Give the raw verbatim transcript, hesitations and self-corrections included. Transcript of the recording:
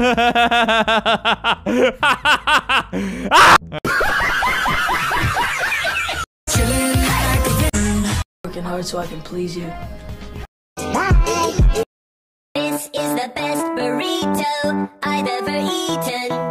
Working hard so I can please you. This is the best burrito I've ever eaten.